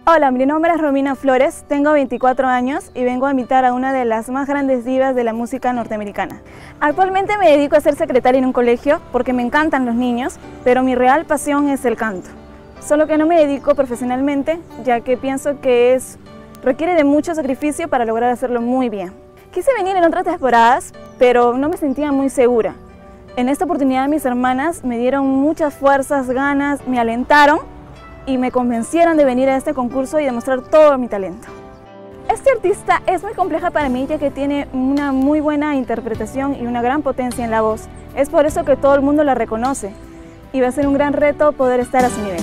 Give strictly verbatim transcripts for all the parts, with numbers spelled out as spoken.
Hola, mi nombre es Romina Flores, tengo veinticuatro años y vengo a imitar a una de las más grandes divas de la música norteamericana. Actualmente me dedico a ser secretaria en un colegio porque me encantan los niños, pero mi real pasión es el canto. Solo que no me dedico profesionalmente, ya que pienso que es, requiere de mucho sacrificio para lograr hacerlo muy bien. Quise venir en otras temporadas, pero no me sentía muy segura. En esta oportunidad mis hermanas me dieron muchas fuerzas, ganas, me alentaron y me convencieron de venir a este concurso y demostrar todo mi talento. Este artista es muy compleja para mí ya que tiene una muy buena interpretación y una gran potencia en la voz. Es por eso que todo el mundo la reconoce y va a ser un gran reto poder estar a su nivel.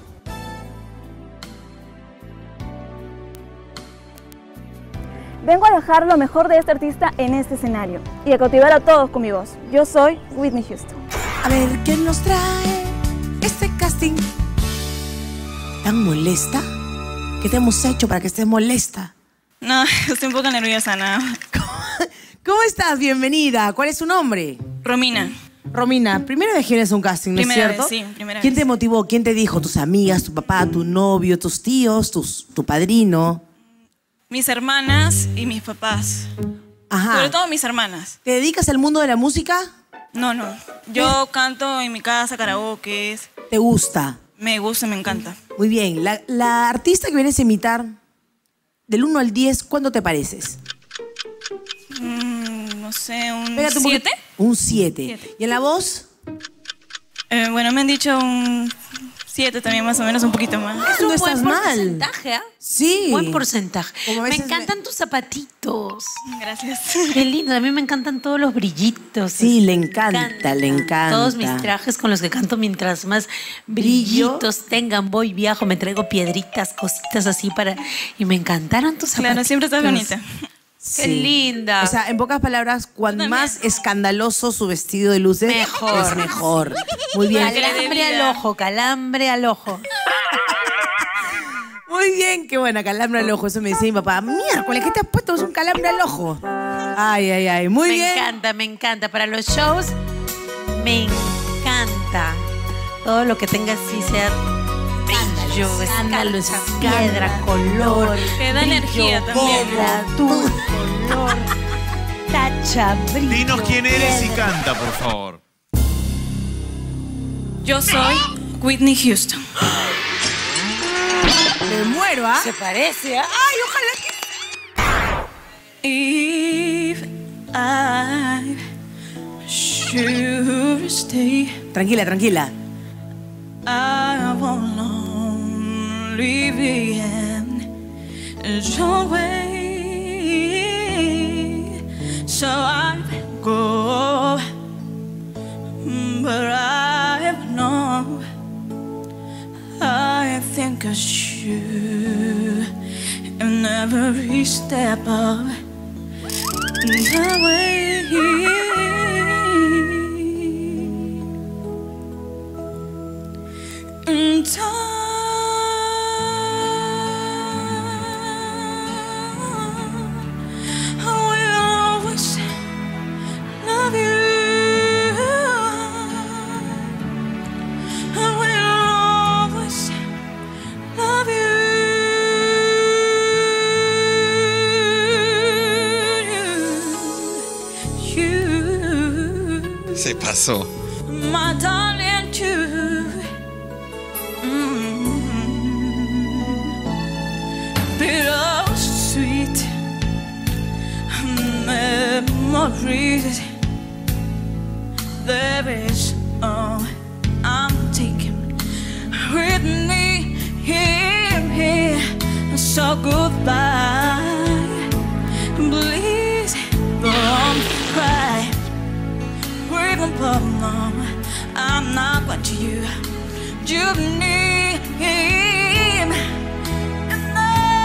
Vengo a dejar lo mejor de este artista en este escenario y a cautivar a todos con mi voz. Yo soy Whitney Houston. A ver, ¿qué nos trae este casting? ¿Tan molesta? ¿Qué te hemos hecho para que estés molesta? No, estoy un poco nerviosa, nada. ¿Cómo, ¿Cómo estás? Bienvenida. ¿Cuál es su nombre? Romina. Romina, primera vez que vienes a un casting, ¿no primera es cierto? Vez, sí, primera ¿Quién vez. te motivó? ¿Quién te dijo? ¿Tus amigas, tu papá, tu novio, tus tíos, tus, tu padrino? Mis hermanas y mis papás. Ajá. Sobre todo mis hermanas. ¿Te dedicas al mundo de la música? No, no. Yo canto en mi casa, karaoke. ¿Te gusta? Me gusta, me encanta. Muy bien. La, la artista que vienes a imitar, del uno al diez, ¿cuánto te pareces? Mm, no sé, un Pégate un siete. poquito. Un siete. ¿Y en la voz? Eh, bueno, me han dicho un siete también, más o menos, un poquito más. Es un No buen estás mal. porcentaje, ¿ah? Sí. Buen porcentaje. Como a Me veces encantan tus zapatitos. Gracias. Qué lindo. A mí me encantan todos los brillitos. Sí, le encanta, le encanta. Todos mis trajes con los que canto, mientras más brillitos tengan, voy, viajo, me traigo piedritas, cositas así para... Y me encantaron tus zapatitos. Claro, siempre estás bonita. Qué linda. O sea, en pocas palabras, cuanto También. más escandaloso su vestido de luces, Mejor. es mejor. Muy bien. Calambre al ojo, calambre al ojo. Muy bien, qué buena, calambre al ojo. Eso me decía mi papá. Miércoles, ¿qué te has puesto? Es un calambre al ojo. Ay, ay, ay. Muy me bien. Me encanta, me encanta. Para los shows, me encanta. Todo lo que tenga así sea brillo, escándalo, piedra, color. Te da energía también. Piedra, dulce, color, tacha, brillo. Dinos quién eres y piedra. canta, por favor. Yo soy Whitney Houston. Me muero, ¿ah? Se parece, ¿ah? Ay, ojalá que... If I should stay, Tranquila, tranquila. I won't only be in your way. So I go, but I know I think of you in every step of the way. In time, I will always love you. I will always love you. You, Se pasó. my darling, you. Bittersweet memories. There is all I'm taking with me here, here. So goodbye. Please don't cry. Even though I'm not what you you need. And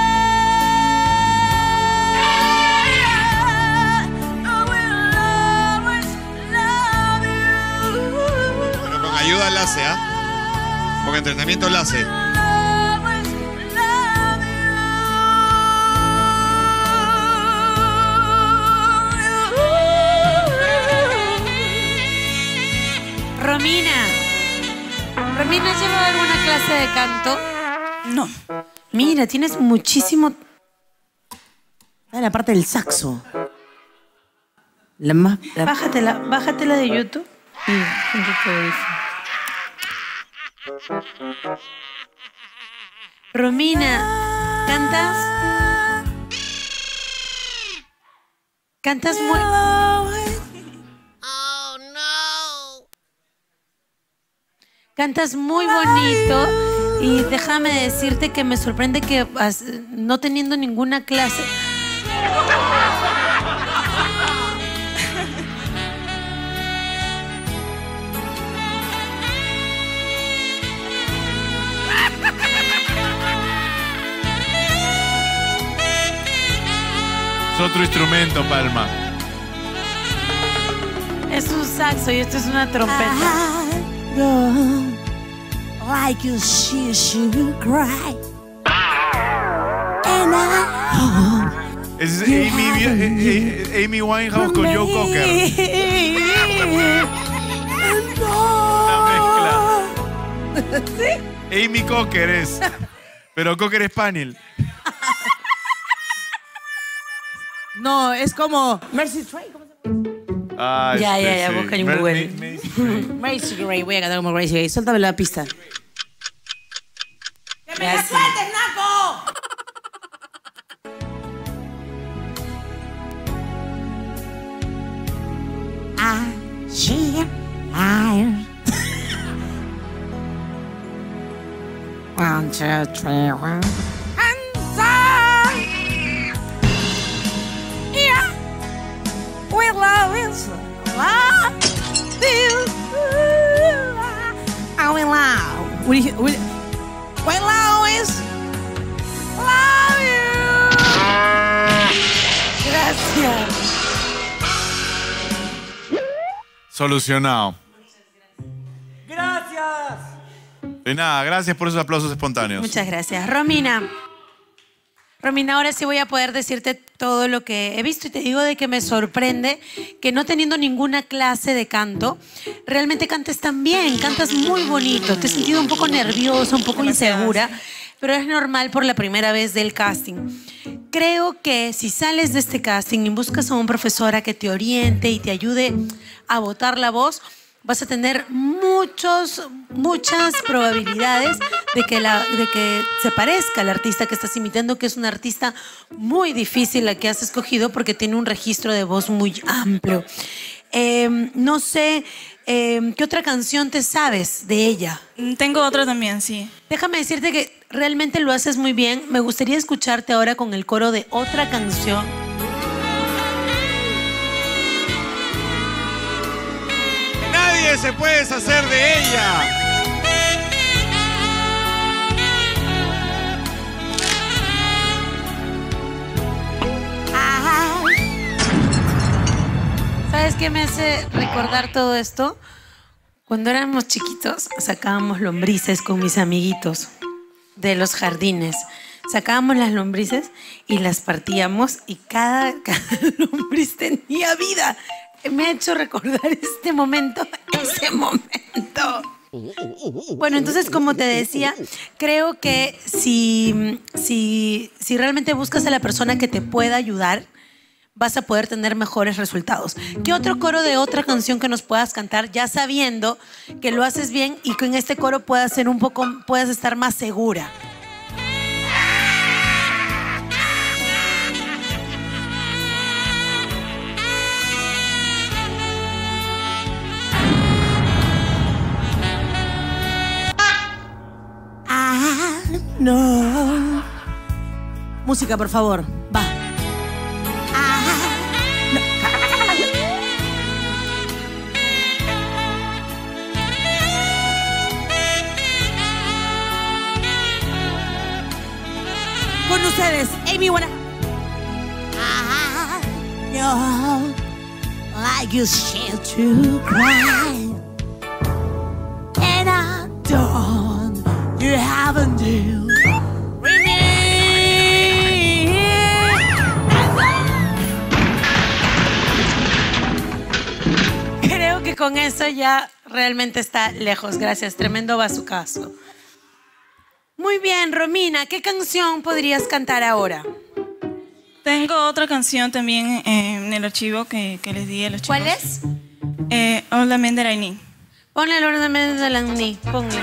I, I will always love you. Bueno, con ayuda la hace, ¿ah? Con entrenamiento la hace. Always love you. Romina. Romina, ¿has llevado alguna clase de canto? No. Mira, tienes muchísimo... Ah, la parte del saxo. La más... La... Bájatela, bájatela de YouTube y ponte tu audífono. Romina, ¿cantas? ¿Cantas muy...? Oh, no. Cantas muy bonito y déjame decirte que me sorprende que no teniendo ninguna clase... Es otro instrumento, Palma. Es un saxo y esto es una trompeta. I go like you see you cry. And I Es Amy, eh, eh, Amy Winehouse con Joe Cocker. La mezcla. ¿Sí? Amy Cocker es. Pero Cocker es Spaniel. No, es como Mercy Trey. ¿Cómo se llama? Ah, Ya, este, ya, ya, sí. busca en Mer- Google. Ma- Macy Gray. Mercy Gray. Voy a cantar como Mercy Gray. Suéltame la pista. ¡Que me la sueltes, Naco! I see fire. One, two, three, one. And I, yeah, we love is love you. I will love. We, we, we love is love you. Gracias. Solucionado. Gracias. De nada, gracias por esos aplausos espontáneos. Muchas gracias. Romina. Romina, ahora sí voy a poder decirte todo lo que he visto y te digo de que me sorprende que no teniendo ninguna clase de canto, realmente cantes tan bien, cantas muy bonito. Te he sentido un poco nerviosa, un poco insegura, pero es normal por la primera vez del casting. Creo que si sales de este casting y buscas a una profesora que te oriente y te ayude a botar la voz, vas a tener muchos, muchas probabilidades de que, la, de que se parezca al artista que estás imitando, que es un artista muy difícil la que has escogido porque tiene un registro de voz muy amplio. Eh, no sé, eh, ¿qué otra canción te sabes de ella? Tengo otra también, sí. Déjame decirte que realmente lo haces muy bien. Me gustaría escucharte ahora con el coro de otra canción. Nadie se puede deshacer de ella. ¿Sabes qué me hace recordar todo esto? Cuando éramos chiquitos, sacábamos lombrices con mis amiguitos de los jardines. Sacábamos las lombrices y las partíamos y cada, cada lombriz tenía vida. Me ha hecho recordar este momento, ese momento. Bueno, entonces, como te decía, creo que si, si, si realmente buscas a la persona que te pueda ayudar, vas a poder tener mejores resultados. ¿Qué otro coro de otra canción que nos puedas cantar, ya sabiendo que lo haces bien y que en este coro puedas ser un poco, puedas estar más segura? No. Música, por favor. Va. Con ustedes, Amy Winehouse. I know, like you shed to cry, and I don't, you haven't do. Creo que con eso ya realmente está lejos. Gracias, tremendo bazucazo. Muy bien, Romina, ¿qué canción podrías cantar ahora? Tengo otra canción también eh, en el archivo que, que les di a los chicos. ¿Cuál es? Eh, Hola Menderaini. Ponle el ornamento de la ni, ponle.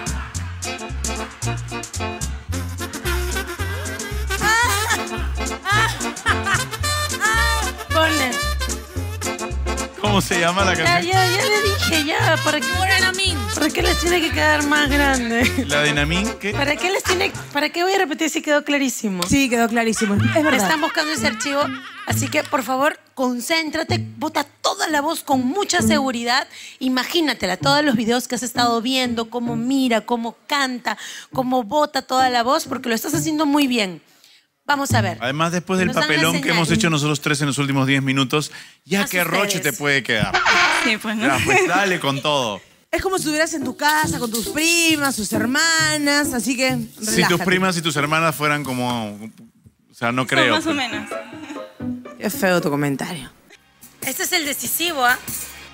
Ponle. ¿Cómo se llama la Ya, canción? ya, ya le dije, ya. ¿Para qué, ¿Para qué les tiene que quedar más grande? ¿La de Namín? ¿Qué? ¿Para qué les tiene, para qué voy a repetir si quedó clarísimo? Sí, quedó clarísimo. Es verdad. Están buscando ese archivo, así que por favor, concéntrate, bota toda la voz con mucha seguridad. Imagínatela, todos los videos que has estado viendo, cómo mira, cómo canta, cómo bota toda la voz, porque lo estás haciendo muy bien. Vamos a ver. Además, después del Nos dan la papelón que señal. hemos hecho nosotros tres en los últimos diez minutos, ya Más qué roche ustedes. te puede quedar. Sí, pues, ¿no? Ya, pues dale con todo. Es como si estuvieras en tu casa con tus primas, tus hermanas, así que Si relájate. tus primas y tus hermanas fueran como... O sea, no Son creo. más o menos. Es feo tu comentario. Este es el decisivo, ¿ah?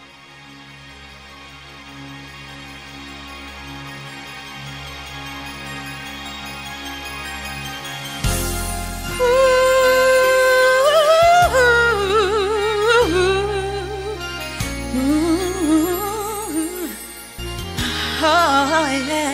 Oh, yeah.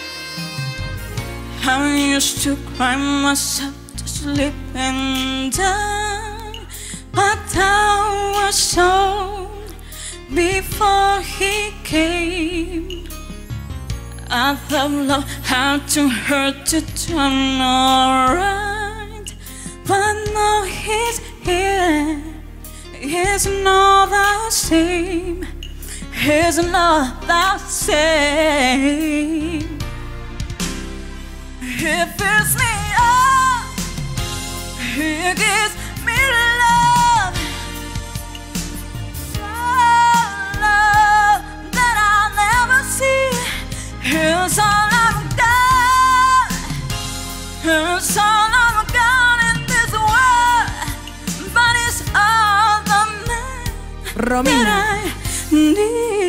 I used to cry myself to sleep and die, but I was so before he came. I thought love had to hurt to turn alright, but now he's here. He's not the same. He's not the same. He fills me up. He gives me love. Love that I'll never see. He's all I've got. He's all I've got in this world. But it's all the man Romina. that I need.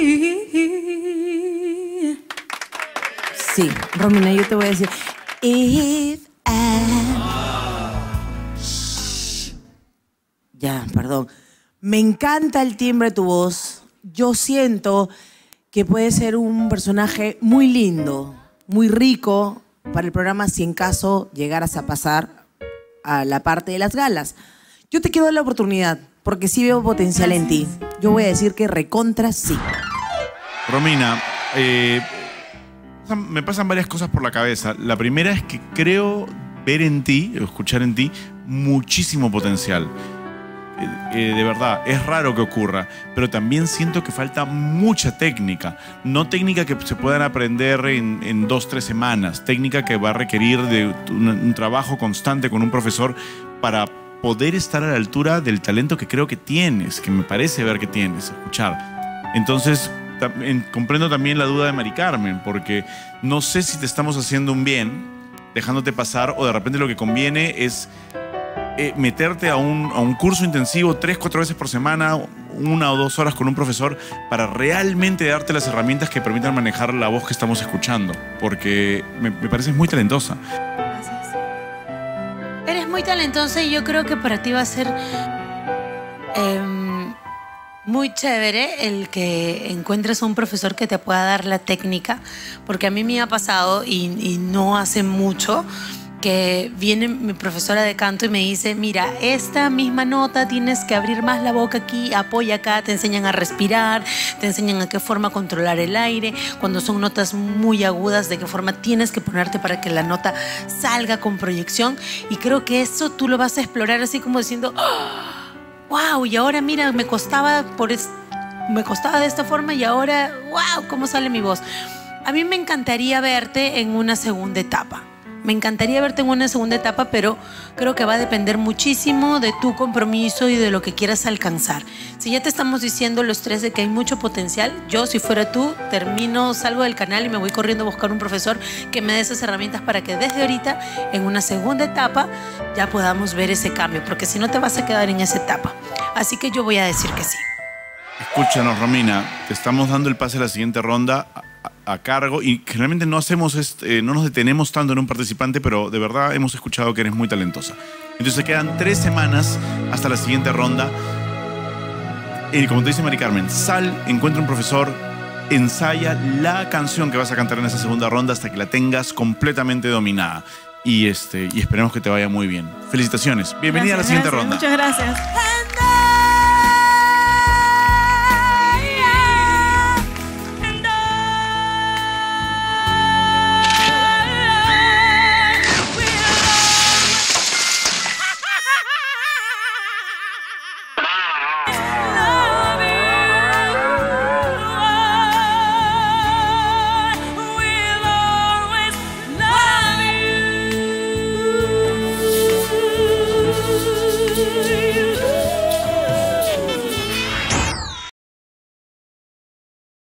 Sí, Romina, yo te voy a decir. If I... Ya, perdón. Me encanta el timbre de tu voz. Yo siento que puede ser un personaje muy lindo, muy rico para el programa si en caso llegaras a pasar a la parte de las galas. Yo te quiero dar la oportunidad porque sí veo potencial en ti. Yo voy a decir que recontra sí. Romina, eh, me pasan varias cosas por la cabeza. La primera es que creo ver en ti, o escuchar en ti, muchísimo potencial. Eh, eh, de verdad, es raro que ocurra, pero también siento que falta mucha técnica. No técnica que se puedan aprender en, en dos, tres semanas. Técnica que va a requerir de un, un trabajo constante con un profesor para poder estar a la altura del talento que creo que tienes, que me parece ver que tienes, escuchar. Entonces, también, comprendo también la duda de Mari Carmen, porque no sé si te estamos haciendo un bien, dejándote pasar, o de repente lo que conviene es eh, meterte a un, a un curso intensivo tres, cuatro veces por semana, una o dos horas con un profesor, para realmente darte las herramientas que permitan manejar la voz que estamos escuchando, porque me, me pareces muy talentosa. Eres muy talentosa y yo creo que para ti va a ser eh, muy chévere el que encuentres a un profesor que te pueda dar la técnica, porque a mí me ha pasado y, y no hace mucho que viene mi profesora de canto y me dice, mira, esta misma nota tienes que abrir más la boca aquí, apoya acá, te enseñan a respirar, te enseñan a qué forma controlar el aire, cuando son notas muy agudas, de qué forma tienes que ponerte para que la nota salga con proyección, y creo que eso tú lo vas a explorar así como diciendo, oh, wow, y ahora mira, me costaba, por es, me costaba de esta forma y ahora, wow, cómo sale mi voz. A mí me encantaría verte en una segunda etapa. Me encantaría verte en una segunda etapa, pero creo que va a depender muchísimo de tu compromiso y de lo que quieras alcanzar. Si ya te estamos diciendo los tres de que hay mucho potencial, yo si fuera tú, termino, salgo del canal y me voy corriendo a buscar un profesor que me dé esas herramientas para que desde ahorita, en una segunda etapa, ya podamos ver ese cambio, porque si no te vas a quedar en esa etapa. Así que yo voy a decir que sí. Escúchanos, Romina, te estamos dando el pase a la siguiente ronda. a cargo y generalmente no hacemos, este, eh, no nos detenemos tanto en un participante, pero de verdad hemos escuchado que eres muy talentosa. Entonces quedan tres semanas hasta la siguiente ronda. Y como te dice Mari Carmen, sal, encuentra un profesor, ensaya la canción que vas a cantar en esa segunda ronda hasta que la tengas completamente dominada. Y, este, y esperemos que te vaya muy bien. Felicitaciones. Bienvenida Gracias, a la siguiente gracias, ronda. Muchas gracias.